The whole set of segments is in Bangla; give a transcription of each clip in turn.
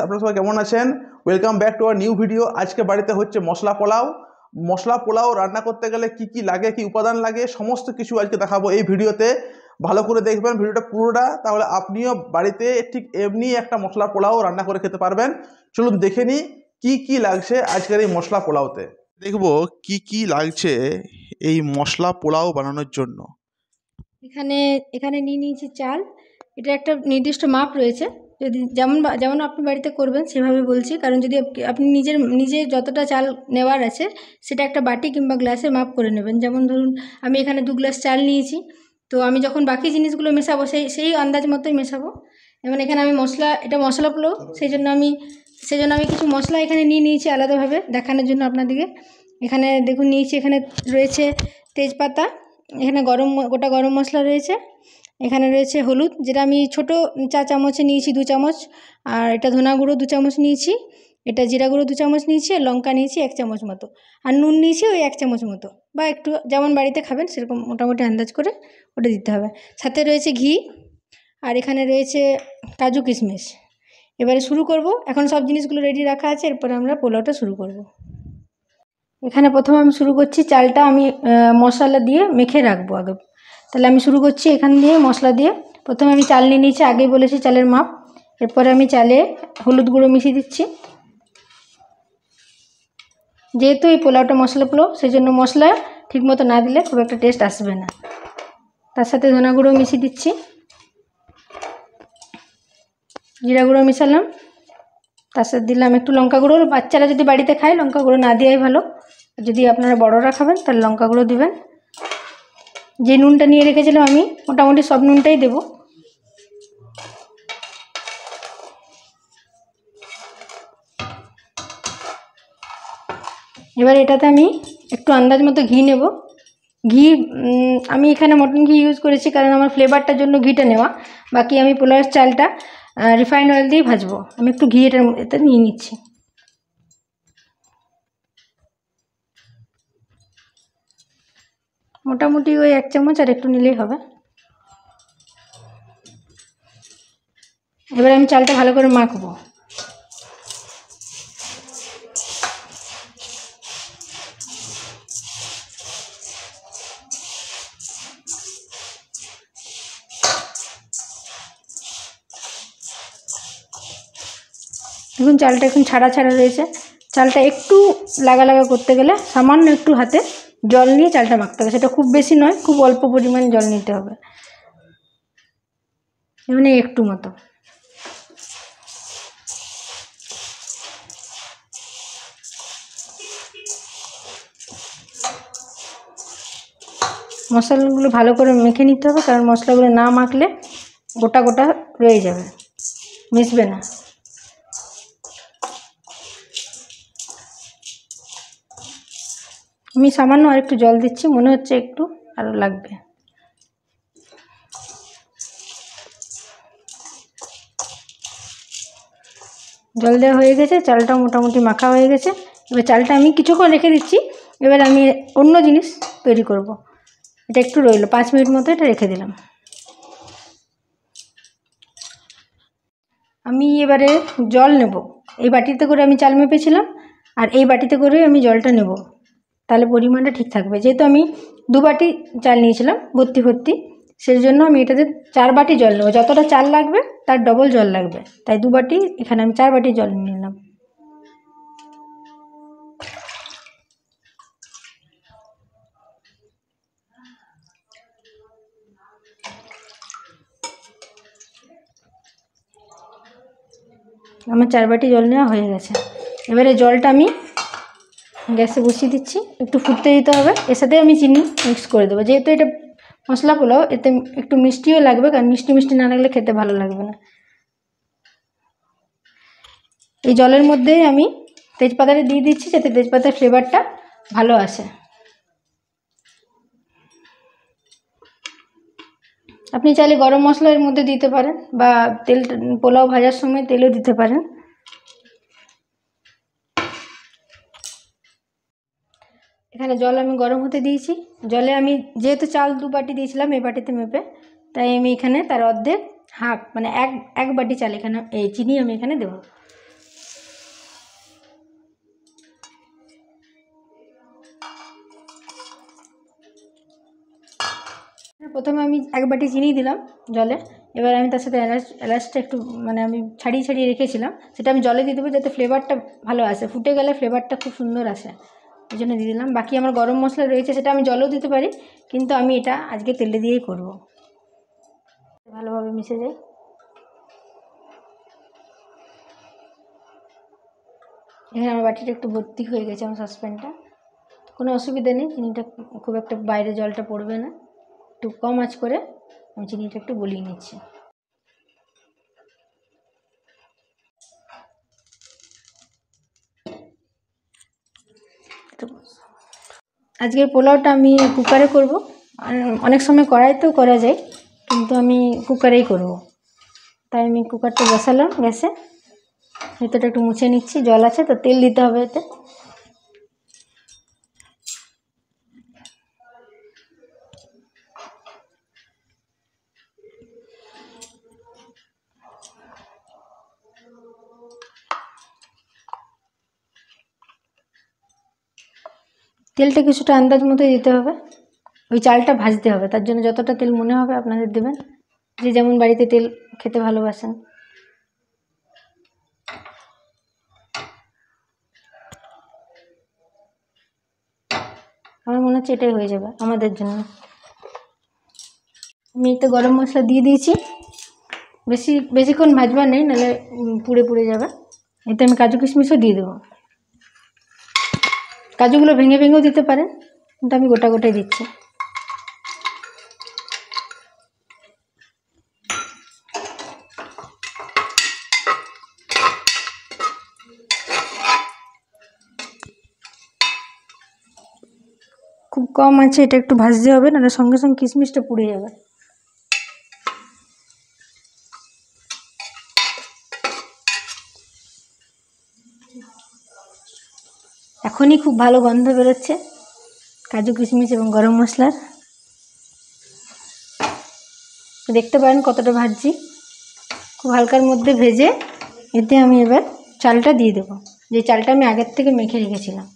আপনারা সবাই কেমন আছেন? Welcome back to our new video. আজকে বাড়িতে হচ্ছে মশলা পোলাও। মশলা পোলাও রান্না করতে গেলে কি কি লাগে, কি উপাদান লাগে, সমস্ত কিছু আজকে দেখাবো এই ভিডিওতে। ভালো করে দেখবেন ভিডিওটা পুরোটা, তাহলে আপনিও বাড়িতে ঠিক এমনি একটা মশলা পোলাও রান্না করে খেতে পারবেন। চলুন দেখে নিই কি কি লাগছে আজকের এই মশলা পোলাওতে। দেখবো কি কি লাগছে এই মশলা পোলাও বানানোর জন্য। এখানে এখানে নিয়ে নিয়েছি চাল। এটা একটা নির্দিষ্ট মাপ রয়েছে, যদি যেমন আপনি বাড়িতে করবেন সেভাবে বলছি। কারণ যদি আপনি নিজে যতটা চাল নেওয়ার আছে সেটা একটা বাটি কিংবা গ্লাসে মাপ করে নেবেন। যেমন ধরুন আমি এখানে 2 গ্লাস চাল নিয়েছি, তো আমি যখন বাকি জিনিসগুলো মেশাবো সেই আন্দাজ মতোই মেশাবো। যেমন এখানে আমি এটা মশলা পোলাও, সেই জন্য আমি কিছু মশলা এখানে নিয়ে নিয়েছি আলাদাভাবে দেখানোর জন্য আপনাদেরকে। এখানে দেখুন নিয়েছি, এখানে রয়েছে তেজপাতা, এখানে গোটা গরম মশলা রয়েছে, এখানে রয়েছে হলুদ, যেটা আমি ছোট চা চামচে নিয়েছি 2 চামচ, আর এটা ধনা গুঁড়ো 2 চামচ নিয়েছি, এটা জিরা গুঁড়ো 2 চামচ নিয়েছি, আর লঙ্কা নিয়েছি 1 চামচ মতো, আর নুন নিয়েছি ওই 1 চামচ মতো, বা একটু যেমন বাড়িতে খাবেন সেরকম মোটামুটি আন্দাজ করে ওটা দিতে হবে। সাথে রয়েছে ঘি, আর এখানে রয়েছে কাজু কিশমিশ। এবারে শুরু করব। এখন সব জিনিসগুলো রেডি রাখা আছে, এরপরে আমরা পোলাওটা শুরু করব। এখানে প্রথমে আমি শুরু করছি, চালটা আমি মশলা দিয়ে মেখে রাখবো আগে। তাহলে আমি শুরু করছি এখান দিয়ে মশলা দিয়ে। প্রথমে আমি চাল নিয়ে নিয়েছি, আগেই বলেছি চালের মাপ। এরপরে আমি চালে হলুদ গুঁড়ো মিশিয়ে দিচ্ছি। যেহেতু এই পোলাওটা মশলা পোলাও, সেই জন্য মশলা ঠিকমতো না দিলে খুব একটা টেস্ট আসবে না। তার সাথে ধনা গুঁড়ো মিশিয়ে দিচ্ছি, জিরা গুঁড়ো মিশালাম, তার সাথে দিলাম একটু লঙ্কা গুঁড়ো। বাচ্চারা যদি বাড়িতে খায় লঙ্কা গুঁড়ো না দেওয়াই ভালো, যদি আপনারা বড়রা খাবেন তাহলে লঙ্কা গুঁড়ো দিবেন। যে নুনটা নিয়ে রেখেছিলাম আমি মোটামুটি সব নুনটাই দেব। এবার এটাতে আমি একটু আন্দাজ মতো ঘি নেব। ঘি আমি এখানে মটন ঘি ইউজ করেছি, কারণ আমার ফ্লেভারটার জন্য ঘিটা নেওয়া। বাকি আমি পোলাওয়ের চালটা রিফাইন্ড অয়েল দিয়ে ভাজবো। আমি একটু ঘি এতে নিয়ে নিচ্ছি। মোটামুটি ওই 1 চামচ, আর একটু নিলেই হবে। এবার আমি চালটা ভালো করে মাখবো। দেখুন চালটা এখন ছাড়া রয়েছে। চালটা একটু লাগা করতে গেলে সামান্য একটু হাতে জল নিয়ে চালটা মাখতে হবে। সেটা খুব বেশি নয়, খুব অল্প পরিমাণ জল নিতে হবে, মানে একটু মতো। মশলাগুলো ভালো করে মেখে নিতে হবে, কারণ মশলাগুলো না মাখলে গোটা গোটা রয়ে যাবে, মিশবে না। আমি সামান্য আর একটু জল দিচ্ছি, মনে হচ্ছে একটু আরও লাগবে। জল দেওয়া হয়ে গেছে, চালটা মোটামুটি মাখা হয়ে গেছে। এবার চালটা আমি কিছুক্ষণ রেখে দিচ্ছি। এবার আমি অন্য জিনিস তৈরি করব। এটা একটু রইলো, 5 মিনিট মতো এটা রেখে দিলাম। আমি এবারে জল নেব। এই বাটিতে করে আমি চাল মেপেছিলাম, আর এই বাটিতে করে আমি জলটা নেব, তাহলে পরিমাণটা ঠিক থাকবে। যেহেতু আমি 2 বাটি চাল নিয়েছিলাম ভর্তি, সেই জন্য আমি এটাতে 4 বাটি জল নেব। যতটা চাল লাগবে তার ডবল জল লাগবে, তাই 2 বাটি, এখানে আমি 4 বাটি জল নিয়ে নিলাম। আমার 4 বাটি জল নেওয়া হয়ে গেছে। এবারে জলটা আমি গ্যাসে বসিয়ে দিচ্ছি, একটু ফুটতে দিতে হবে। এর সাথে আমি চিনি মিক্স করে দেবো। যেহেতু এটা মশলা পোলাও, এতে একটু মিষ্টিও লাগবে, কারণ মিষ্টি না লাগলে খেতে ভালো লাগবে না। এই জলের মধ্যেই আমি তেজপাতাটা দিয়ে দিচ্ছি, যাতে তেজপাতার ফ্লেভারটা ভালো আসে। আপনি চাইলে গরম মশলা এর মধ্যে দিতে পারেন, বা পোলাও ভাজার সময় তেলও দিতে পারেন। এখানে জল আমি গরম হতে দিয়েছি। জলে আমি যেহেতু চাল 2 বাটি দিয়েছিলাম এই বাটিতে মেপে, তাই আমি এখানে তার অর্ধেক হাফ, মানে এক বাটি চাল এখানে এই চিনি আমি এখানে দেবো। প্রথমে আমি 1 বাটি চিনি দিলাম জলে। এবার আমি তার সাথে এলাচটা একটু মানে আমি ছাড়িয়ে ছাড়িয়ে রেখেছিলাম, সেটা আমি জলে দিয়ে দেবো যাতে ফ্লেভারটা ভালো আসে, ফুটে গেলে ফ্লেভারটা খুব সুন্দর আসে, ওই জন্য দিয়ে দিলাম। বাকি আমার গরম মশলা রয়েছে, সেটা আমি জলেও দিতে পারি, কিন্তু আমি এটা আজকে তেলে দিয়েই করব। ভালোভাবে মিশে যায়। এখানে আমার বাটিটা একটু ভর্তি হয়ে গেছে, আমার সসপ্যানটা। কোনো অসুবিধা নেই, চিনিটা খুব একটা বাইরে জলটা পড়বে না। একটু কম আঁচ করে আমি চিনিটা একটু গলিয়ে নিচ্ছি। আজকের পোলাওটা আমি কুকারে করব, অনেক সময় কড়াইতেও করা যায়, কিন্তু আমি কুকারেই করব। তাই আমি কুকারটা বসালাম গ্যাসে, ভেতরটা একটু মুছে নিচ্ছি, জল আছে তো, তেল দিতে হবে এতে। তেলটা কিছুটা আন্দাজ মতোই দিতে হবে, ওই চালটা ভাজতে হবে, তার জন্য যতটা তেল মনে হবে আপনাদের দেবেন, যে যেমন বাড়িতে তেল খেতে ভালোবাসেন। আমার মনে হচ্ছে এটাই হয়ে যাবে আমাদের জন্য। আমি একটা গরম মশলা দিয়ে দিয়েছি, বেশিক্ষণ ভাজবার নেই, নাহলে পুড়ে পুড়ে যাবে। এতে আমি কাজু কিশমিশও দিয়ে দেবো, কাজুগুলো ভেঙে ভেঙেও দিতে পারেন, কিন্তু আমি গোটা গোটাই দিচ্ছি। খুব কম আছে, এটা একটু ভাজতে হবে, নাহলে সঙ্গে সঙ্গে কিশমিশটা পুড়ে যাবে। এখনই খুব ভালো গন্ধ বেরোচ্ছে কাজু কিশমিশ এবং গরম মশলার। দেখতে পারেন কতটা ভাজছি, খুব হালকার মধ্যে ভেজে এতে আমি এবার চালটা দিয়ে দেবো, যে চালটা আমি আগের থেকে মেখে রেখেছিলাম।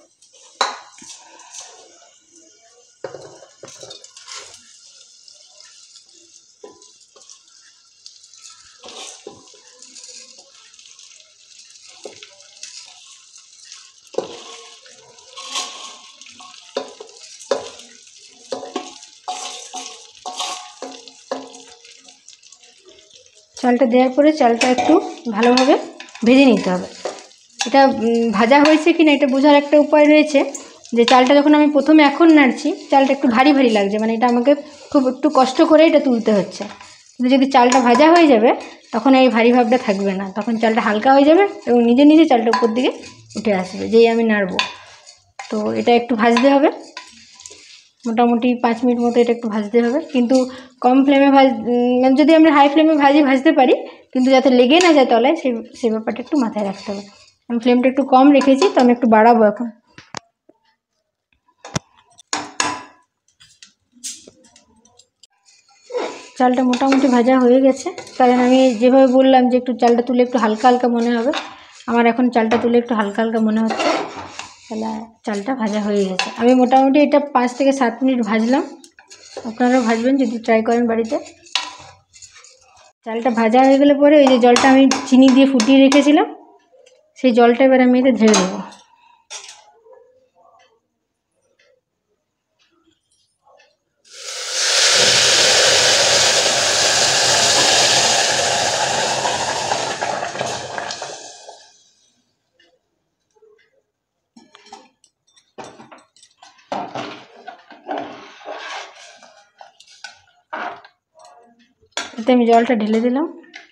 চালটা দেওয়ার পরে চালটা একটু ভালোভাবে ভেজে নিতে হবে। এটা ভাজা হয়েছে কি না এটা বোঝার একটা উপায় রয়েছে, যে চালটা যখন আমি প্রথমে এখন নাড়ছি, চালটা একটু ভারী ভারী লাগছে, মানে এটা আমাকে খুব একটু কষ্ট করে এটা তুলতে হচ্ছে। কিন্তু যদি চালটা ভাজা হয়ে যাবে, তখন এই ভারী ভাবটা থাকবে না, তখন চালটা হালকা হয়ে যাবে এবং নিজে নিজে চালটা উপর দিকে উঠে আসবে যেই আমি নাড়বো। তো এটা একটু ভাজতে হবে, মোটামুটি 5 মিনিট মতো এটা একটু ভাজতে হবে, কিন্তু কম ফ্লেমে মানে যদি আমরা হাই ফ্লেমে ভাজতে পারি, কিন্তু যাতে লেগে না যায় তলায়, সেই ব্যাপারটা একটু মাথায় রাখতে হবে। আমি ফ্লেমটা একটু কম রেখেছি, তো আমি একটু বাড়াবো এখন। চালটা মোটামুটি ভাজা হয়ে গেছে, কারণ আমি যেভাবে বললাম যে একটু চালটা তুলে একটু হালকা হালকা মনে হবে, আমার এখন চালটা তুলে একটু হালকা হালকা মনে হচ্ছে, তাহলে চালটা ভাজা হয়ে গেছে। আমি মোটামুটি এটা 5 থেকে 7 মিনিট ভাজলাম, আপনারাও ভাজবেন যদি ট্রাই করেন বাড়িতে। চালটা ভাজা হয়ে গেলে পরে ওই যে জলটা আমি চিনি দিয়ে ফুটিয়ে রেখেছিলাম, সেই জলটা এবার আমি এতে ঢেলে দেবো। এতে আমি জলটা ঢেলে দিলাম।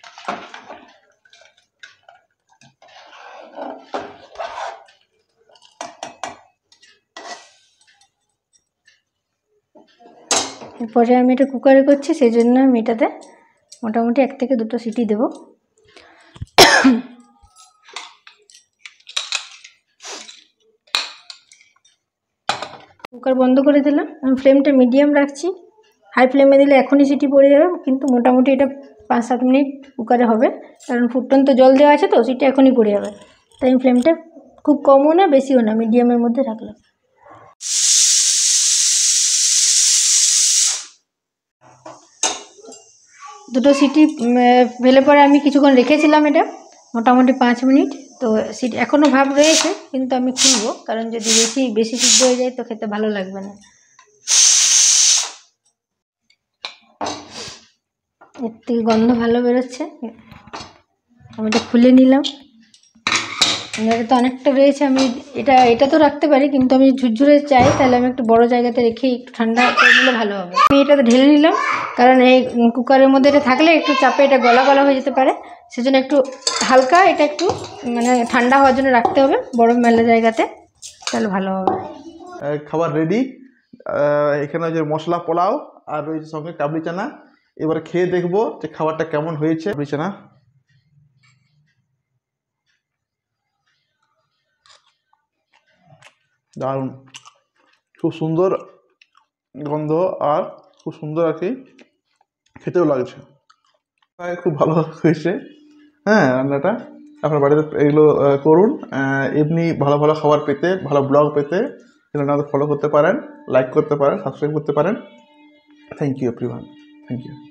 এরপরে আমি এটা কুকারে করছি, সেই জন্য আমি এটাতে মোটামুটি 1 থেকে 2টো সিটি দেবো। কুকার বন্ধ করে দিলাম, আমি ফ্লেমটা মিডিয়াম রাখছি, হাই ফ্লেমে দিলে এখনই সিটি পড়ে যাবে, কিন্তু মোটামুটি এটা 5-7 মিনিট কুকারে হবে, কারণ ফুটন্ত জল দেওয়া আছে তো, সিটি এখনই পড়ে যাবে। তাই আমি ফ্লেমটা খুব কমও না বেশিও না, মিডিয়ামের মধ্যে রাখলাম। দুটো সিটি ফেলে পরে আমি কিছুক্ষণ রেখেছিলাম এটা মোটামুটি 5 মিনিট। তো সিটি এখনও ভাব রয়েছে, কিন্তু আমি খুলবো, কারণ যদি বেশি সিদ্ধ হয়ে যায় তো খেতে ভালো লাগবে না। এর থেকে গন্ধ ভালো বেরোচ্ছে। আমি এটা খুলে নিলাম। এটা তো অনেকটা রয়েছে, আমি এটা তো রাখতে পারি, কিন্তু আমি ঝুরঝুরে চাই, তাহলে আমি একটু বড় জায়গাতে রেখে একটু ঠান্ডা করে নিলে ভালো হবে। আমি এটাতে ঢেলে নিলাম, কারণ এই কুকারের মধ্যে এটা থাকলে একটু চাপে এটা গলা গলা হয়ে যেতে পারে, সেজন্য একটু হালকা এটা একটু মানে ঠান্ডা হওয়ার জন্য রাখতে হবে বড় মেলা জায়গাতে, তাহলে ভালো হবে। খাবার রেডি। এখানে যে মশলা পোলাও আর রয়েছে সঙ্গে কাবলি চানা। এবারে খেয়ে দেখবো যে খাবারটা কেমন হয়েছে। কাবলি চানা দারুণ, খুব সুন্দর গন্ধ আর খুব সুন্দর আর কি খেতেও লাগছে। খুব ভালো হয়েছে। হ্যাঁ, রান্নাটা আপনার বাড়িতে এগুলো করুন। এমনি ভালো ভালো খাবার পেতে, ভালো ব্লগ পেতে চ্যানেলটা ফলো করতে পারেন, লাইক করতে পারেন, সাবস্ক্রাইব করতে পারেন। Thank you everyone, thank you.